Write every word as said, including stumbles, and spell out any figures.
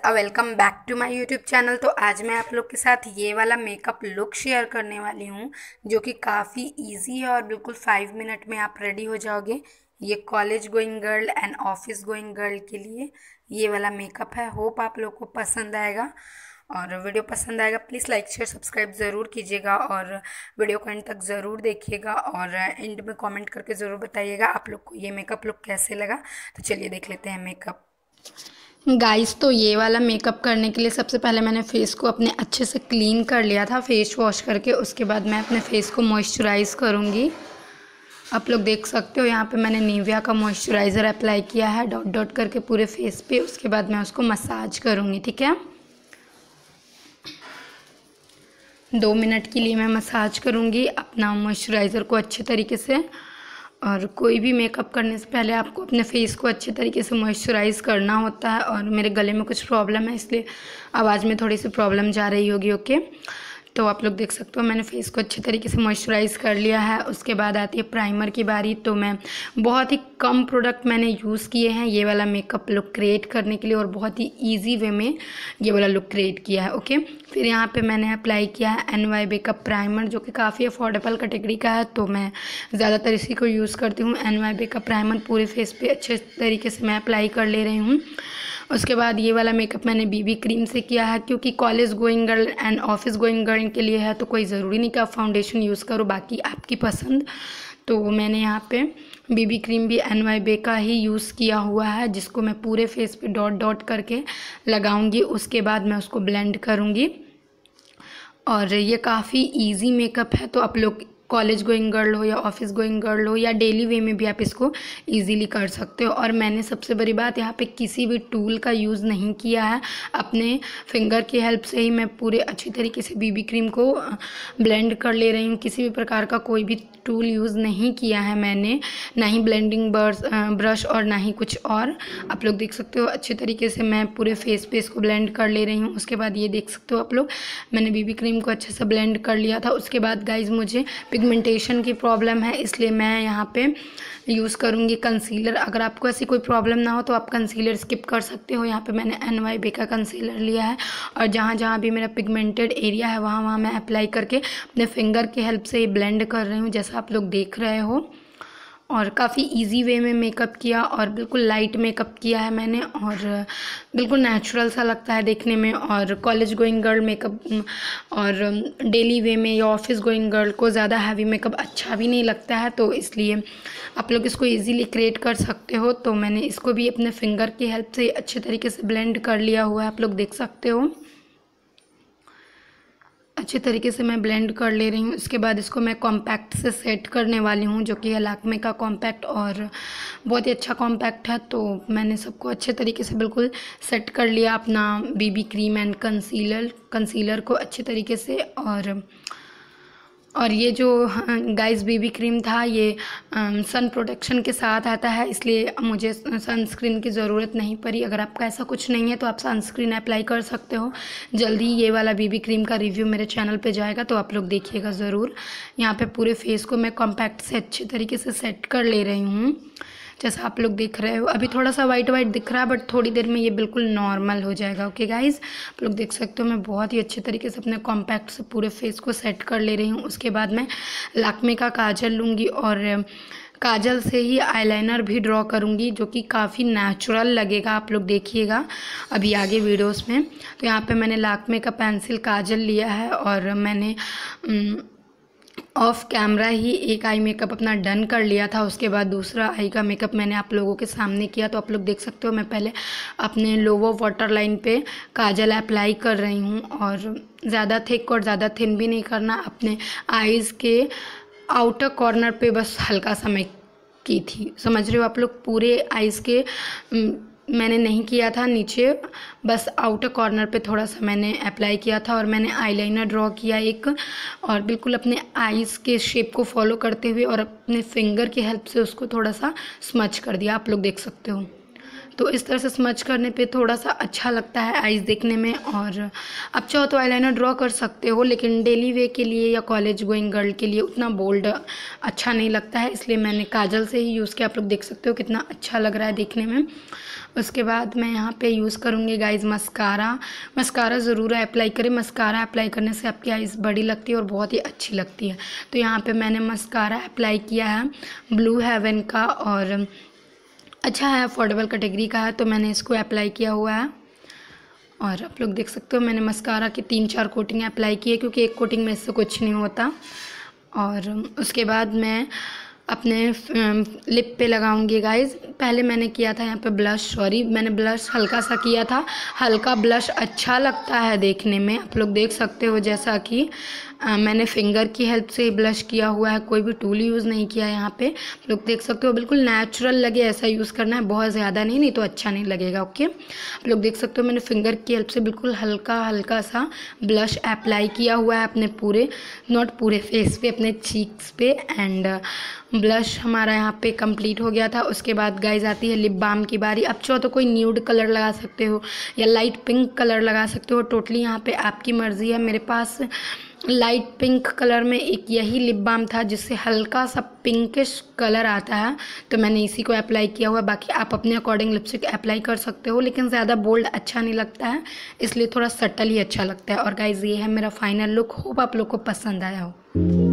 Welcome back to my YouTube channel. तो आज मैं आप लोग के साथ ये वाला मेकअप लुक शेयर करने वाली हूँ जो कि काफ़ी इजी है और बिल्कुल फाइव मिनट में आप रेडी हो जाओगे। ये college going girl and office going girl के लिए ये वाला मेकअप है। होप आप लोग को पसंद आएगा और वीडियो पसंद आएगा प्लीज़ लाइक शेयर सब्सक्राइब ज़रूर कीजिएगा और वीडियो को एंड तक ज़रूर देखिएगा और एंड में कमेंट करके ज़रूर बताइएगा आप लोग को ये मेकअप लुक कैसे लगा। तो चलिए देख लेते हैं मेकअप। गाइस तो ये वाला मेकअप करने के लिए सबसे पहले मैंने फेस को अपने अच्छे से क्लीन कर लिया था फेस वॉश करके। उसके बाद मैं अपने फेस को मॉइस्चराइज़ करूँगी। आप लोग देख सकते हो यहाँ पे मैंने निविया का मॉइस्चराइज़र अप्लाई किया है डॉट डॉट करके पूरे फेस पे। उसके बाद मैं उसको मसाज करूँगी, ठीक है। दो मिनट के लिए मैं मसाज करूँगी अपना मॉइस्चराइज़र को अच्छे तरीके से। और कोई भी मेकअप करने से पहले आपको अपने फेस को अच्छे तरीके से मॉइस्चराइज़ करना होता है। और मेरे गले में कुछ प्रॉब्लम है इसलिए आवाज़ में थोड़ी सी प्रॉब्लम जा रही होगी, ओके। तो आप लोग देख सकते हो मैंने फेस को अच्छे तरीके से मॉइस्चराइज़ कर लिया है। उसके बाद आती है प्राइमर की बारी। तो मैं बहुत ही कम प्रोडक्ट मैंने यूज़ किए हैं ये वाला मेकअप लुक क्रिएट करने के लिए और बहुत ही ईजी वे में ये वाला लुक क्रिएट किया है, ओके। फिर यहाँ पे मैंने अप्लाई किया है एन वाई बे का प्राइमर जो कि काफ़ी अफोर्डेबल कैटेगरी का है। तो मैं ज़्यादातर इसी को यूज़ करती हूँ। एन वाई बे का प्राइमर पूरे फेस पे अच्छे तरीके से मैं अप्लाई कर ले रही हूँ। उसके बाद ये वाला मेकअप मैंने बीबी क्रीम से किया है क्योंकि college going girl and office going girl के लिए है तो कोई ज़रूरी नहीं कि आप फाउंडेशन यूज़ करो, बाकी आपकी पसंद। तो मैंने यहाँ पे बीबी क्रीम भी एन वाई बे का ही यूज़ किया हुआ है जिसको मैं पूरे फेस पे डॉट डॉट करके लगाऊंगी। उसके बाद मैं उसको ब्लेंड करूँगी और ये काफ़ी इजी मेकअप है। तो आप लोग कॉलेज गोइंग गर्ल हो या ऑफिस गोइंग गर्ल हो या डेली वे में भी आप इसको इजीली कर सकते हो। और मैंने सबसे बड़ी बात यहाँ पे किसी भी टूल का यूज़ नहीं किया है, अपने फिंगर की हेल्प से ही मैं पूरे अच्छी तरीके से बीबी क्रीम को ब्लेंड कर ले रही हूँ। किसी भी प्रकार का कोई भी टूल यूज़ नहीं किया है मैंने, ना ही ब्लेंडिंग ब्रश ब्रश और ना ही कुछ और। आप लोग देख सकते हो अच्छे तरीके से मैं पूरे फेस पे इसको ब्लेंड कर ले रही हूँ। उसके बाद ये देख सकते हो आप लोग मैंने बीबी क्रीम को अच्छे से ब्लेंड कर लिया था। उसके बाद गाइज मुझे पिगमेंटेशन की प्रॉब्लम है इसलिए मैं यहाँ पे यूज़ करूँगी कंसीलर। अगर आपको ऐसी कोई प्रॉब्लम ना हो तो आप कंसीलर स्किप कर सकते हो। यहाँ पे मैंने एन वाई बे का कंसीलर लिया है और जहाँ जहाँ भी मेरा पिगमेंटेड एरिया है वहाँ वहाँ मैं अप्लाई करके अपने फिंगर की हेल्प से ब्लेंड कर रही हूँ जैसा आप लोग देख रहे हो। और काफ़ी इजी वे में मेकअप किया और बिल्कुल लाइट मेकअप किया है मैंने और बिल्कुल नेचुरल सा लगता है देखने में। और कॉलेज गोइंग गर्ल मेकअप और डेली वे में या ऑफिस गोइंग गर्ल को ज़्यादा हैवी मेकअप अच्छा भी नहीं लगता है, तो इसलिए आप लोग इसको इजीली क्रिएट कर सकते हो। तो मैंने इसको भी अपने फिंगर की हेल्प से अच्छे तरीके से ब्लेंड कर लिया हुआ है, आप लोग देख सकते हो अच्छे तरीके से मैं ब्लेंड कर ले रही हूँ। उसके बाद इसको मैं कॉम्पैक्ट से सेट करने वाली हूँ जो कि है लैक्मे का कॉम्पैक्ट और बहुत ही अच्छा कॉम्पैक्ट है। तो मैंने सबको अच्छे तरीके से बिल्कुल सेट कर लिया अपना BB cream and concealer concealer को अच्छे तरीके से। और और ये जो गाइस बीबी क्रीम था ये सन प्रोटेक्शन के साथ आता है इसलिए मुझे सनस्क्रीन की ज़रूरत नहीं पड़ी। अगर आपका ऐसा कुछ नहीं है तो आप सनस्क्रीन अप्लाई कर सकते हो। जल्दी ये वाला बीबी क्रीम का रिव्यू मेरे चैनल पे जाएगा तो आप लोग देखिएगा ज़रूर। यहाँ पे पूरे फेस को मैं कॉम्पैक्ट से अच्छे तरीके से सेट कर ले रही हूँ जैसा आप लोग देख रहे हो। अभी थोड़ा सा वाइट वाइट दिख रहा है बट थोड़ी देर में ये बिल्कुल नॉर्मल हो जाएगा, ओके गाइज। आप लोग देख सकते हो मैं बहुत ही अच्छे तरीके से अपने कॉम्पैक्ट से पूरे फेस को सेट कर ले रही हूँ। उसके बाद मैं लैक्मे का काजल लूँगी और काजल से ही आईलाइनर भी ड्रॉ करूँगी जो कि काफ़ी नेचुरल लगेगा, आप लोग देखिएगा अभी आगे वीडियोस में। तो यहाँ पे मैंने लैक्मे का पेंसिल काजल लिया है और मैंने ऑफ कैमरा ही एक आई मेकअप अपना डन कर लिया था। उसके बाद दूसरा आई का मेकअप मैंने आप लोगों के सामने किया। तो आप लोग देख सकते हो मैं पहले अपने लोवर वाटर लाइन पे काजल अप्लाई कर रही हूँ और ज़्यादा थिक और ज़्यादा थिन भी नहीं करना। अपने आईज़ के आउटर कॉर्नर पे बस हल्का सा मैं की थी, समझ रहे हो आप लोग। पूरे आईज़ के मैंने नहीं किया था, नीचे बस आउटर कॉर्नर पे थोड़ा सा मैंने अप्लाई किया था। और मैंने आईलाइनर ड्रॉ किया एक और बिल्कुल अपने आईज़ के शेप को फॉलो करते हुए और अपने फिंगर की हेल्प से उसको थोड़ा सा स्मच कर दिया, आप लोग देख सकते हो। तो इस तरह से स्मच करने पे थोड़ा सा अच्छा लगता है आईज देखने में। और आप चाहो तो आईलाइनर ड्रॉ कर सकते हो, लेकिन डेली वे के लिए या कॉलेज गोइंग गर्ल के लिए उतना बोल्ड अच्छा नहीं लगता है, इसलिए मैंने काजल से ही यूज़ किया। आप लोग देख सकते हो कितना अच्छा लग रहा है देखने में। उसके बाद मैं यहाँ पे यूज़ करूँगी गाइज़ मस्कारा। मस्कारा ज़रूर अप्लाई करें, मस्कारा अप्लाई करने से आपकी आइज़ बड़ी लगती है और बहुत ही अच्छी लगती है। तो यहाँ पे मैंने मस्कारा अप्लाई किया है ब्लू हेवन का, और अच्छा है, अफोर्डेबल कैटेगरी का है, तो मैंने इसको अप्लाई किया हुआ है। और आप लोग देख सकते हो मैंने मस्कारा की तीन चार कोटिंग अप्लाई की है, क्योंकि एक कोटिंग में इससे कुछ नहीं होता। और उसके बाद मैं अपने लिप पे लगाऊंगी गाइज। पहले मैंने किया था यहाँ पे ब्लश, सॉरी मैंने ब्लश हल्का सा किया था। हल्का ब्लश अच्छा लगता है देखने में, आप लोग देख सकते हो। जैसा कि आ, मैंने फिंगर की हेल्प से ब्लश किया हुआ है, कोई भी टूल यूज़ नहीं किया है यहाँ पे। आप लोग देख सकते हो बिल्कुल नेचुरल लगे ऐसा यूज़ करना है, बहुत ज़्यादा नहीं नहीं तो अच्छा नहीं लगेगा। ओके, आप लोग देख सकते हो मैंने फिंगर की हेल्प से बिल्कुल हल्का हल्का सा ब्लश अप्लाई किया हुआ है अपने पूरे, नॉट पूरे फेस पे, अपने चीक्स पे। एंड ब्लश हमारा यहाँ पे कंप्लीट हो गया था। उसके बाद गाइज आती है लिप बाम की बारी। अब चाहो तो कोई न्यूड कलर लगा सकते हो या लाइट पिंक कलर लगा सकते हो, टोटली यहाँ पे आपकी मर्ज़ी है। मेरे पास लाइट पिंक कलर में एक यही लिप बाम था जिससे हल्का सा पिंकिश कलर आता है, तो मैंने इसी को अप्लाई किया हुआ। बाकी आप अपने अकॉर्डिंग लिपस्टिक अप्लाई कर सकते हो, लेकिन ज़्यादा बोल्ड अच्छा नहीं लगता है, इसलिए थोड़ा सटल ही अच्छा लगता है। और गाइज ये है मेरा फाइनल लुक, होप आप लोग को पसंद आया हो।